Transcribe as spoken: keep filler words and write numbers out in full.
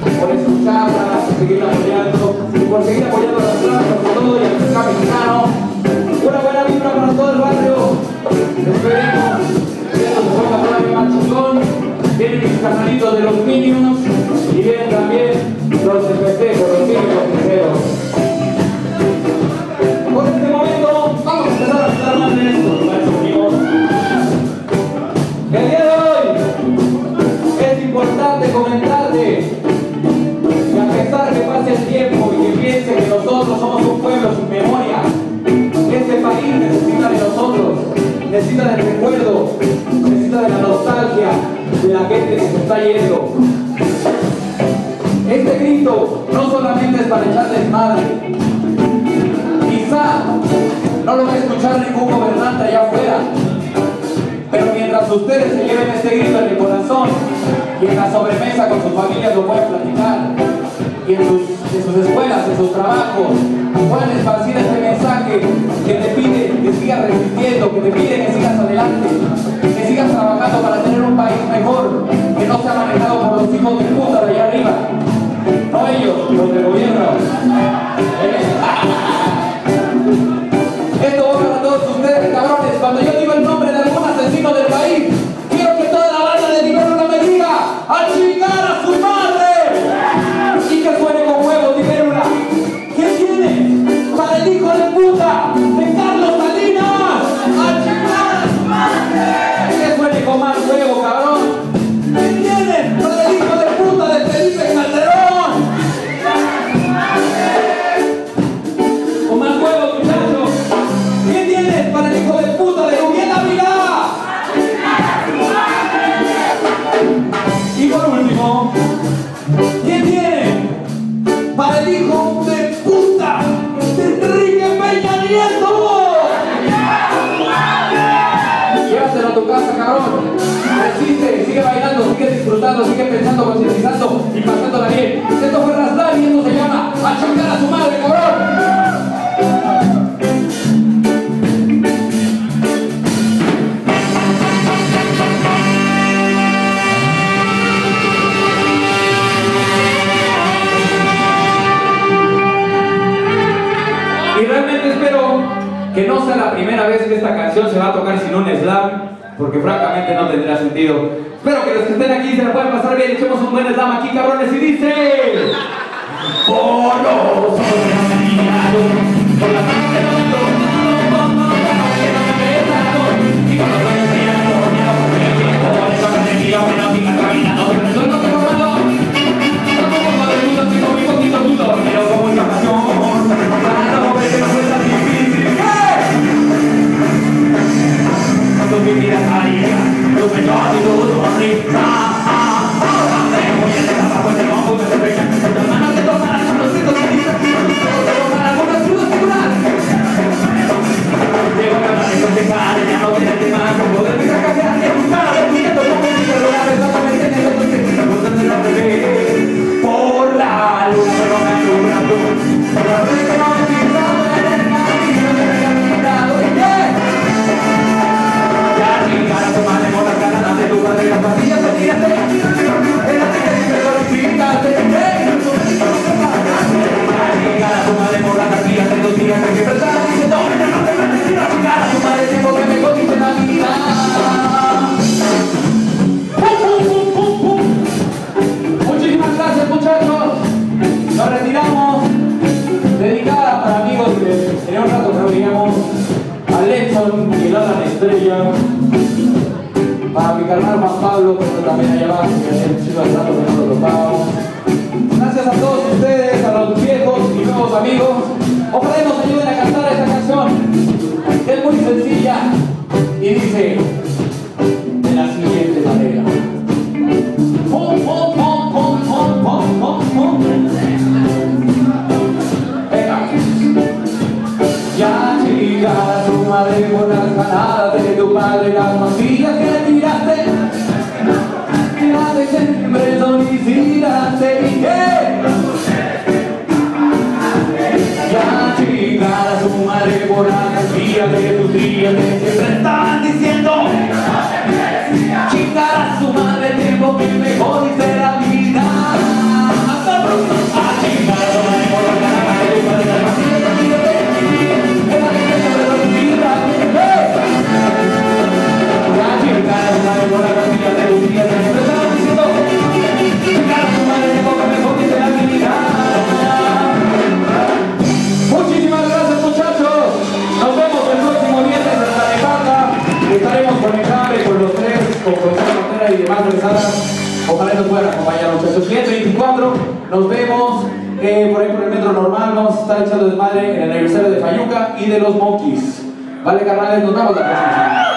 por escucharla, por seguir apoyando y por seguir apoyando a las plazas, sobre todo y al mercado mexicano. Una buena vibra para todo el barrio. Esperemos que esto se ponga todavía más chingón. Vienen mis canalitos de los Minions y vienen también los de festejo, los típicos sinceros. Por este momento vamos a empezar a hablar más de esto, nuestros amigos. El día de hoy es importante comentarte que a pesar que pase el tiempo y que piense que nosotros somos un pueblo sin memoria, este país necesita de nosotros, necesita del recuerdo, necesita de la nostalgia de la gente que se está yendo. Este grito no solamente es para echarles madre. Quizá no lo va a escuchar ningún gobernante allá afuera, pero mientras ustedes se lleven este grito en el corazón y en la sobremesa con sus familias lo pueden platicar, y en sus, en sus escuelas, en sus trabajos, pueden esparcir este mensaje que te pide que sigas resistiendo, que te pide que sigas adelante, que sigas trabajando para tener un país mejor, que no sea manejado por los hijos de puta de allá arriba, no ellos, los del gobierno. Esto va para todos ustedes, cabrones. Cuando yo digo el nombre de algún asesino del país, quiero que toda la banda de Libérula me diga ¡a chingar a su madre! Y que suene con huevos, Libérula. ¿Qué tienes para el hijo de puta de Carlos Salinas? ¡A chingar a su madre! Que suene con más huevo, cabrón. ¿Qué tienes para el hijo de puta de Felipe Calderón? Con más huevos, muchachos. ¿Qué tienes para el hijo de puta de Rubén Ávila? Y por último, ¿qué tienen para el hijo de puta de Enrique Peña Nieto? Llévatelo a tu casa, cabrón. Resiste, sigue bailando, sigue disfrutando, sigue pensando, concientizando y pasándola bien. Esto fue Raslar y esto se llama a chingar a su madre, cabrón. Y realmente espero que no sea la primera vez que esta canción se va a tocar sin un slam, porque francamente no tendrá sentido. Espero que los que estén aquí se la puedan pasar bien. Echemos un buen slam aquí, cabrones, y dice: por los organizados, por la mano de los donados, por los que no me pesaron, y con los sueños de la gloria, porque el tiempo de esa categoría, bueno, sigan caminando, pero eso no te comando. Somos como de dudas, tengo mi poquito dudo, pero con mucha pasión, para no ver que no fue tan difícil. Cuando mi vida caía, yo me llamo y todo así, ah, ah, ah, voy a llegar bajo ese bombo que se pecha, las manos te toman las manos y todos te toman algunas crudas figuras. Llego a ganar y contestar, ya no tiene más, no poder ni sacar ni buscar a ver nietos, no me digas lo grave, exactamente en eso, que se gustan de la bebé. Por la luna, pero me luna tú, por la vez que no me he fijado en el camino, me he caminado, ¿y qué? Ya chingar a tu madre con las ganas de tu padre, las pastillas se tírate, espérate que dice glorifícate, ¿eh? Ya chingar a tu madre por las pastillas de dos días, que pensar, dice, no, no te metes, a chingar a tu madre, tengo que me condice la vida. Muchísimas gracias, muchachos. Nos retiramos. Dedicada para amigos que en un rato nos veíamos, a Letson y el Alan Estrella, para mi carnal Juan Pablo, que está también allá abajo, que ha sido el rato que no lo tocábamos. Gracias a todos ustedes, a los viejos y nuevos amigos. Ojalá nos ayuden a cantar esta canción. Es muy sencilla y dice de la siguiente manera: pom, pom, pom, pom, pom, pom, pom, pom. Venga. Ya llega tu madre por las ganadas de tu padre, las pastillas que le tiraste. La de siempre son visitas. Nos vemos eh, por ahí por el metro normal. Vamos a estar echando desmadre en el aniversario de Fayuca y de los Monkeys. Vale, carnales, nos vemos la próxima semana.